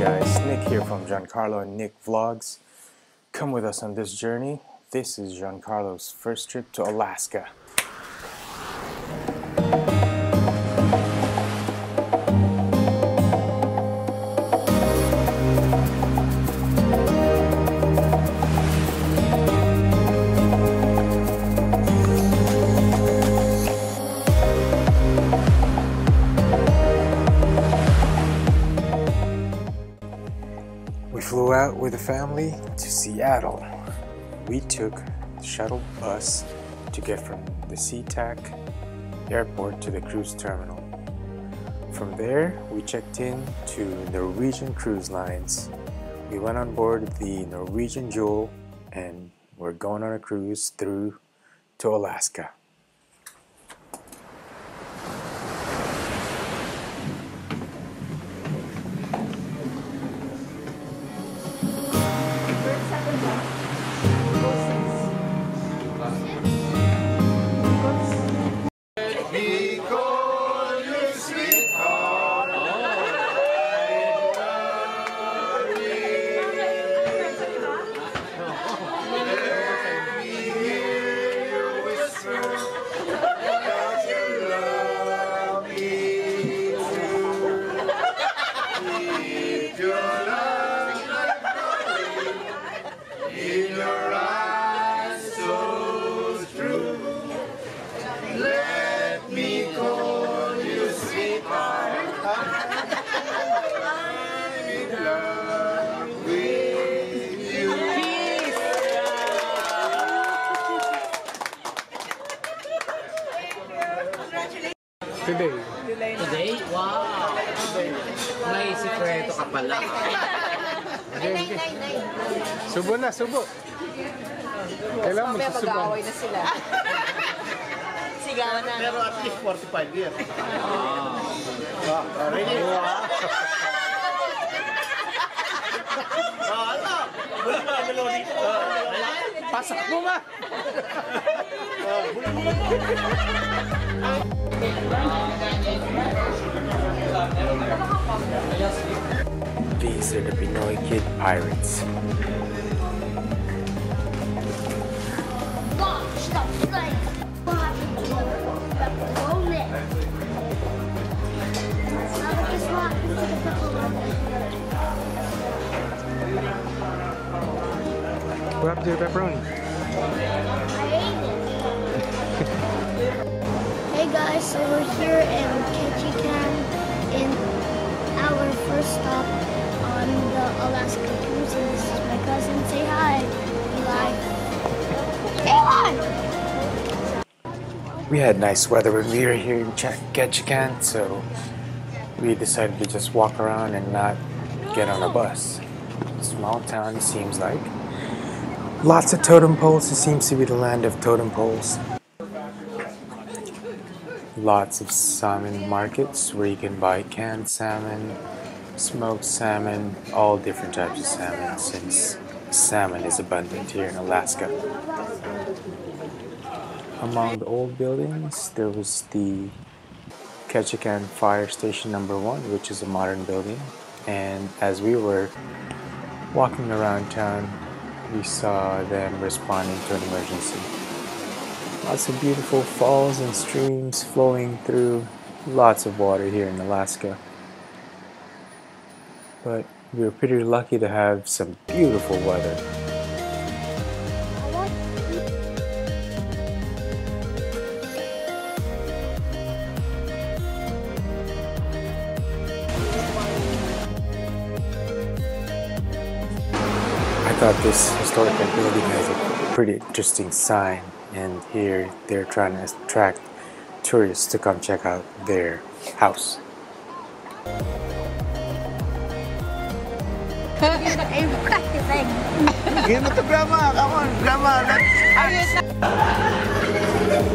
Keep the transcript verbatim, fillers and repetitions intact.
guys, Nick here from Giancarlo and Nick Vlogs. Come with us on this journey. This is Giancarlo's first trip to Alaska. We flew out with the family to Seattle. We took the shuttle bus to get from the SeaTac airport to the cruise terminal. From there, we checked in to Norwegian Cruise Lines. We went on board the Norwegian Jewel and we're going on a cruise through to Alaska. Today. Today? Wow! May sikreto ka pala. Okay, okay. Subo na, subo. Kailangan Mamaya magsusubo. mag-aaway na sila. Sigawan na. Pero at least forty-five years. Ah. Ah, ready? Ah, ano? Bulan ba? Dalawa dito. Pasak mo ma! These are the Pinoy Kid Pirates. What happened to the pepperoni? Hey guys, so we're here in Ketchikan in our first stop on the Alaska cruise, and this is my cousin. Say hi, Eli. Say hi! We had nice weather when we were here in Ketchikan, so we decided to just walk around and not get on a bus. Small town, it seems like. Lots of totem poles. It seems to be the land of totem poles. Lots of salmon markets where you can buy canned salmon, smoked salmon, all different types of salmon, since salmon is abundant here in Alaska. Among the old buildings, there was the Ketchikan Fire Station number one, which is a modern building. And as we were walking around town, we saw them responding to an emergency. Lots of beautiful falls and streams flowing through. Lots of water here in Alaska. But we were pretty lucky to have some beautiful weather. I thought this historical building has a pretty interesting sign, and here they're trying to attract tourists to come check out their house. Game to grandma, come on, grandma. Let's...